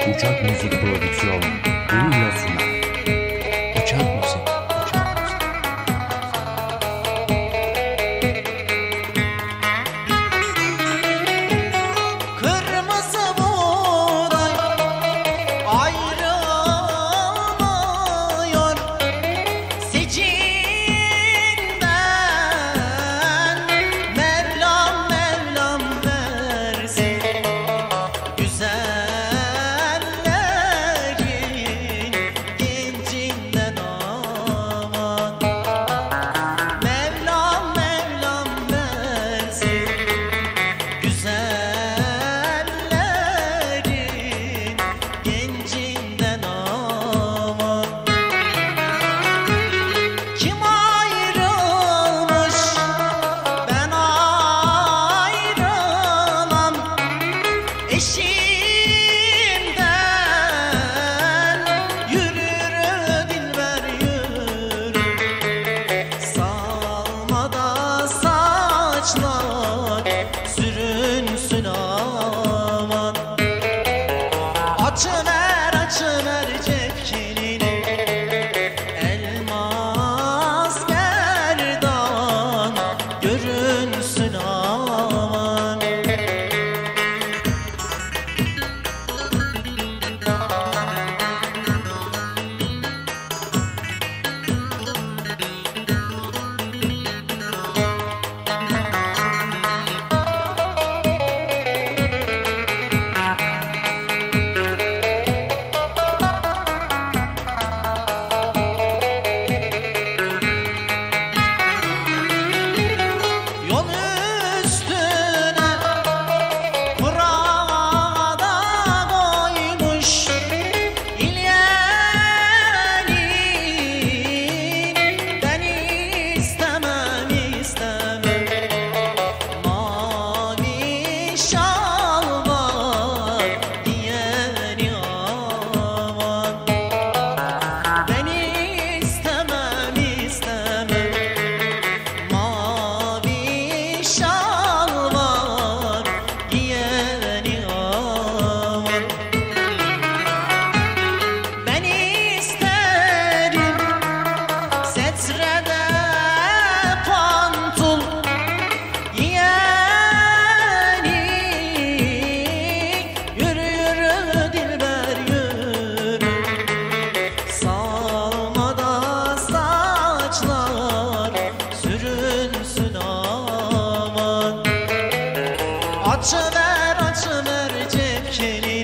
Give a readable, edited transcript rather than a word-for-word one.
Uçak Müzik Prodüksiyon gururla sunar. Uçak Müzik, Uçak Müzik. Kırmızı buğday ayrılmıyor sicinden. Mevlam Mevlam versin güzellerin gencinden aman. Mevlam Mevlam versin güzellerin gencinden aman. Kim ayrılmış ben ayrılamam eşimden. Yürür dilber yürür salmada saçlar sürünsün aman. Açıver cepkenini elmas gerdan görünsün aman. Yol üstüne burada koymuş İlyenin. Ben istemem istemem mavi şal var diyeni aman. Ben istemem istemem mavi şal var giyeni aman. Ben isterim setrede pantul giyeni. Yürü yürü dilber yürü salmada saçlar sürünsün aman. Açıver cepkeni